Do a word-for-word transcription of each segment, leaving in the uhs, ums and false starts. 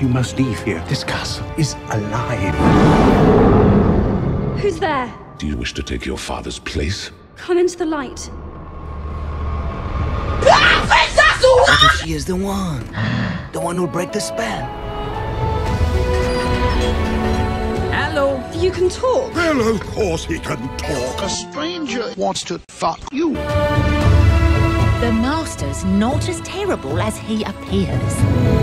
You must leave here. This castle is alive. Who's there? Do you wish to take your father's place? Come into the light. What if she is the one? The one who'll break the spell? Hello. You can talk. Well, of course he can talk. A stranger wants to fuck you. The Master's not as terrible as he appears.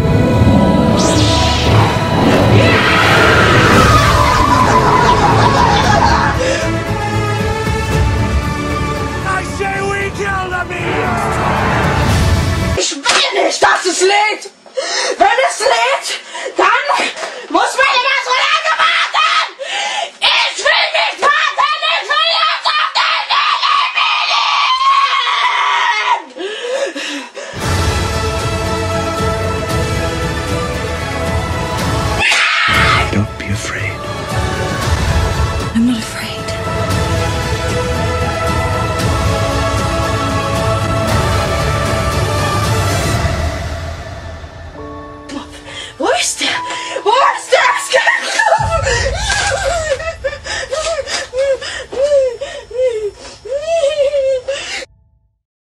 I say we kill the beast! Ich will nicht, dass es lädt! Wenn es lädt, dann muss